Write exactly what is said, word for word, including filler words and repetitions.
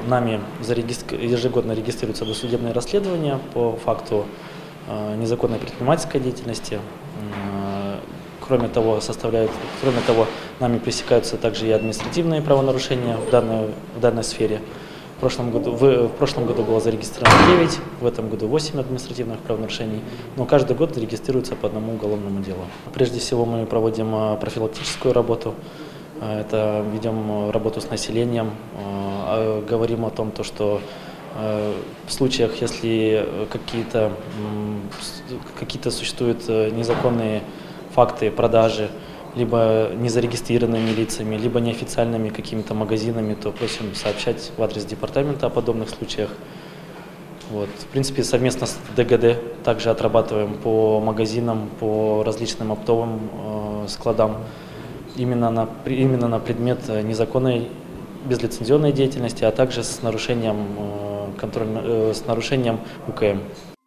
нами ежегодно регистрируются досудебные расследования по факту незаконной предпринимательской деятельности. Кроме того, составляют, кроме того, нами пресекаются также и административные правонарушения в данной, в данной сфере. В прошлом году, в, в прошлом году было зарегистрировано девять, в этом году восемь административных правонарушений, но каждый год регистрируется по одному уголовному делу. Прежде всего мы проводим профилактическую работу, это ведем работу с населением, говорим о том, что в случаях, если какие-то какие-то существуют незаконные факты продажи, либо незарегистрированными лицами, либо неофициальными какими-то магазинами, то просим сообщать в адрес департамента о подобных случаях. Вот. В принципе, совместно с ДГД также отрабатываем по магазинам, по различным оптовым э, складам, именно на, именно на предмет незаконной безлицензионной деятельности, а также с нарушением, э, контроль, э, с нарушением УКМ.